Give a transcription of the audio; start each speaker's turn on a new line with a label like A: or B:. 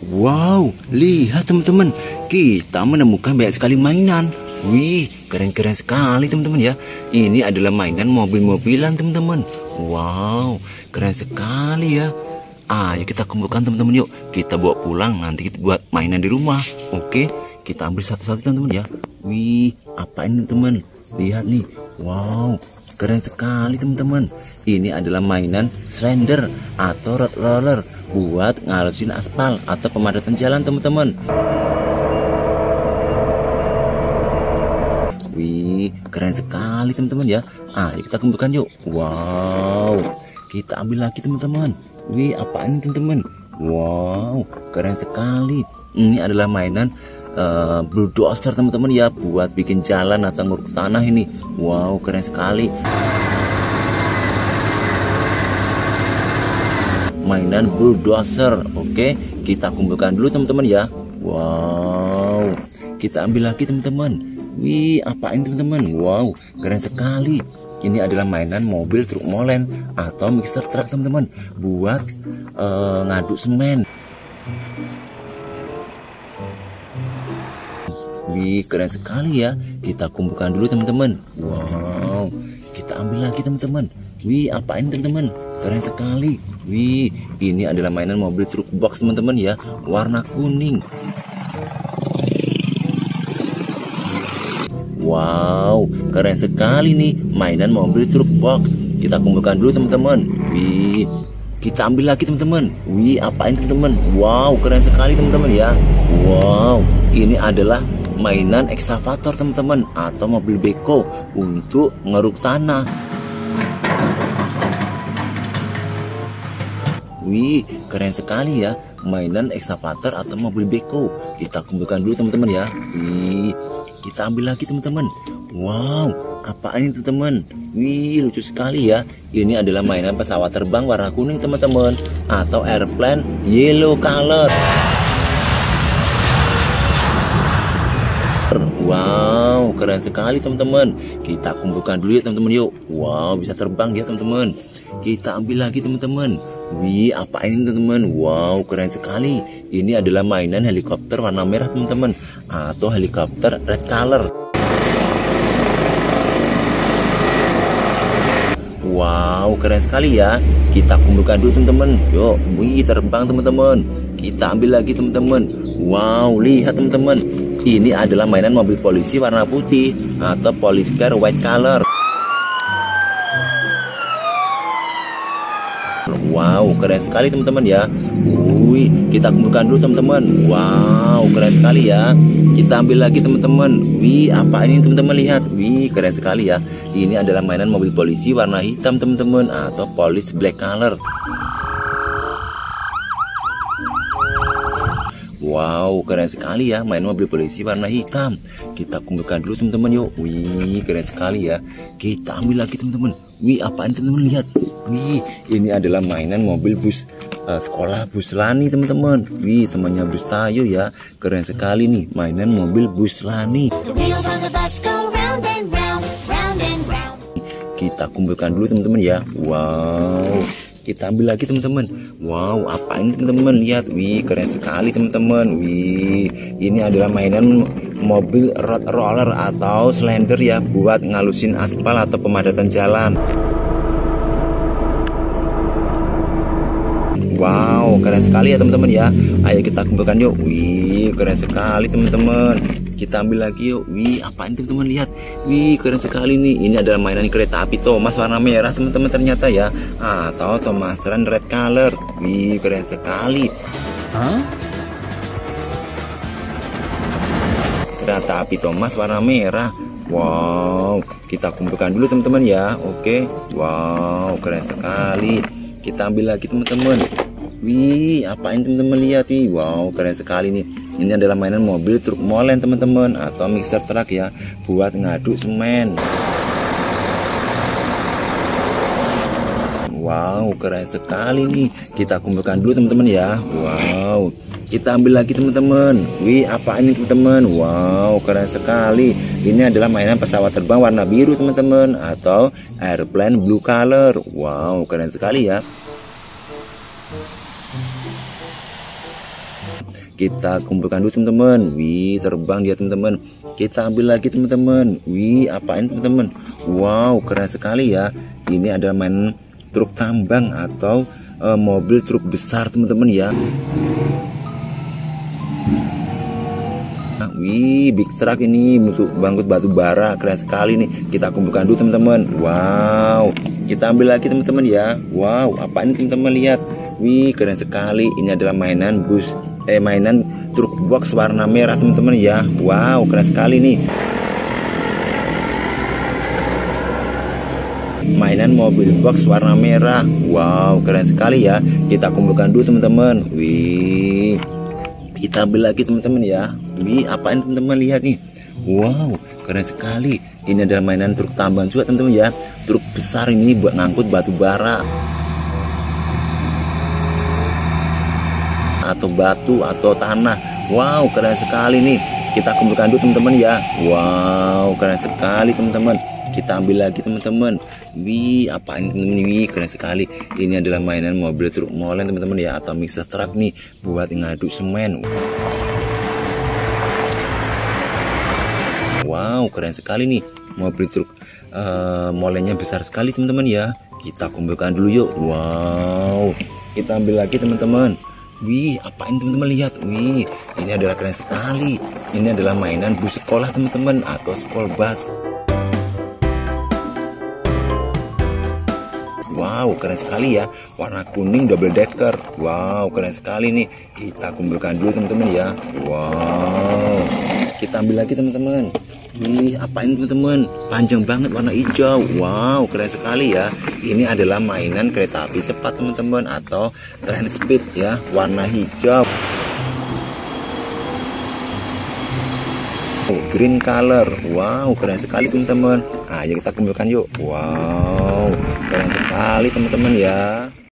A: Wow, lihat teman-teman, kita menemukan banyak sekali mainan. Wih, keren-keren sekali teman-teman ya. Ini adalah mainan mobil-mobilan teman-teman. Wow, keren sekali ya. Ayo kita kumpulkan teman-teman, yuk kita bawa pulang, nanti kita buat mainan di rumah. Oke, kita ambil satu-satu teman-teman ya. Wih, apa ini teman-teman? Lihat nih. Wow, keren sekali teman-teman. Ini adalah mainan slender atau road roller buat ngalusin aspal atau pemadatan jalan teman-teman. Wih, keren sekali teman-teman ya. Ayo kita kumpulkan yuk. Wow, kita ambil lagi teman-teman. Wih, apa ini teman-teman? Wow, keren sekali. Ini adalah mainan bulldozer teman-teman ya, buat bikin jalan atau nguruk tanah ini. Wow, keren sekali. Mainan bulldozer. Oke, kita kumpulkan dulu teman-teman ya. Wow, kita ambil lagi teman-teman. Wih, apa ini teman-teman? Wow, keren sekali. Ini adalah mainan mobil truk molen atau mixer truck teman-teman, buat ngaduk semen. Wih, keren sekali ya. Kita kumpulkan dulu teman-teman. Wow, kita ambil lagi teman-teman. Wih, apa ini teman-teman? Keren sekali. Wih, ini adalah mainan mobil truk box teman-teman ya, warna kuning. Wow, keren sekali nih mainan mobil truk box. Kita kumpulkan dulu teman-teman. Wih, kita ambil lagi teman-teman. Wih, apa ini teman-teman? Wow, keren sekali teman-teman ya. Wow, ini adalah mainan ekskavator teman-teman atau mobil beko untuk ngeruk tanah. Wih, keren sekali ya mainan ekskavator atau mobil beko. Kita kumpulkan dulu teman-teman ya. Wih, kita ambil lagi teman-teman. Wow, apa ini teman-teman? Wih, lucu sekali ya. Ini adalah mainan pesawat terbang warna kuning teman-teman, atau airplane yellow color. Wow, keren sekali teman-teman. Kita kumpulkan dulu ya teman-teman yuk. Wow, bisa terbang dia teman-teman. Kita ambil lagi teman-teman. Wih, apa ini teman-teman? Wow, keren sekali. Ini adalah mainan helikopter warna merah teman-teman, atau helikopter red color. Wow, keren sekali ya. Kita kumpulkan dulu teman-teman. Yuk, wih, terbang teman-teman. Kita ambil lagi teman-teman. Wow, lihat teman-teman. Ini adalah mainan mobil polisi warna putih atau police car white color. Wow, keren sekali teman-teman ya. Wih, kita kumpulkan dulu teman-teman. Wow, keren sekali ya. Kita ambil lagi teman-teman. Wih, apa ini teman-teman? Lihat. Wih, keren sekali ya. Ini adalah mainan mobil polisi warna hitam teman-teman, atau police black color. Wow, keren sekali ya main mobil polisi warna hitam. Kita kumpulkan dulu teman-teman yuk. Wih, keren sekali ya. Kita ambil lagi teman-teman. Wih, apaan teman-teman? Lihat. Wih, ini adalah mainan mobil bus sekolah, bus Lani teman-teman. Wih, temannya bus Tayo ya. Keren sekali nih mainan mobil bus Lani. Kita kumpulkan dulu teman-teman ya. Wow, kita ambil lagi teman-teman. Wow, apa ini teman-teman? Lihat. Wih, keren sekali teman-teman. Wih, ini adalah mainan mobil road roller atau slender ya, buat ngalusin aspal atau pemadatan jalan. Wow, keren sekali ya teman-teman ya. Ayo kita kumpulkan yuk. Wih, keren sekali teman-teman. Kita ambil lagi yuk. Wih, apa ini teman-teman? Lihat. Wih, keren sekali nih. Ini adalah mainan kereta api Thomas warna merah teman-teman ternyata ya, atau Thomas Run red color. Wih, keren sekali. Kereta api Thomas warna merah. Wow, kita kumpulkan dulu teman-teman ya. Oke. Wow, keren sekali. Kita ambil lagi teman-teman. Wih, apa ini teman-teman? Lihat. Wih, wow, keren sekali nih. Ini adalah mainan mobil truk molen teman-teman, atau mixer truck ya, buat ngaduk semen. Wow, keren sekali nih. Kita kumpulkan dulu teman-teman ya. Wow, kita ambil lagi teman-teman. Wih, apa ini teman-teman? Wow, keren sekali. Ini adalah mainan pesawat terbang warna biru teman-teman, atau airplane blue color. Wow, keren sekali ya. Kita kumpulkan dulu teman-teman. Wih, terbang dia teman-teman. Kita ambil lagi teman-teman. Wih, apain teman-teman? Wow, keren sekali ya. Ini adalah mainan truk tambang atau mobil truk besar teman-teman ya. Wih, big truck ini untuk bangkut batu bara, keren sekali nih. Kita kumpulkan dulu teman-teman. Wow, kita ambil lagi teman-teman ya. Wow, apa ini teman-teman lihat? Wih, keren sekali. Ini adalah mainan mainan truk box warna merah teman-teman ya. Wow, keren sekali nih. Mainan mobil box warna merah. Wow, keren sekali ya. Kita kumpulkan dulu teman-teman. Wih, kita ambil lagi teman-teman ya. Wih, apaan teman-teman lihat nih? Wow, keren sekali. Ini adalah mainan truk tambang juga teman-teman ya. Truk besar ini buat ngangkut batu bara atau batu atau tanah. Wow, keren sekali nih. Kita kumpulkan dulu teman-teman ya. Wow, keren sekali teman-teman. Kita ambil lagi teman-teman. Wih, apa ini teman-teman? Wih, keren sekali. Ini adalah mainan mobil truk molen teman-teman ya, atau mixer truck nih buat ngaduk semen. Wow, keren sekali nih mobil truk molennya besar sekali teman-teman ya. Kita kumpulkan dulu yuk. Wow, kita ambil lagi teman-teman. Wih, apa ini teman-teman lihat? Wih, ini adalah keren sekali. Ini adalah mainan bus sekolah teman-teman atau school bus. Wow, keren sekali ya. Warna kuning double decker. Wow, keren sekali nih. Kita kumpulkan dulu teman-teman ya. Wow, kita ambil lagi teman-teman. Wih, apa ini teman-teman? Panjang banget warna hijau. Wow, keren sekali ya. Ini adalah mainan kereta api cepat teman-teman atau train speed ya, warna hijau. Green color. Wow, keren sekali teman-teman. Ayo kita kumpulkan yuk. Wow, keren sekali teman-teman ya.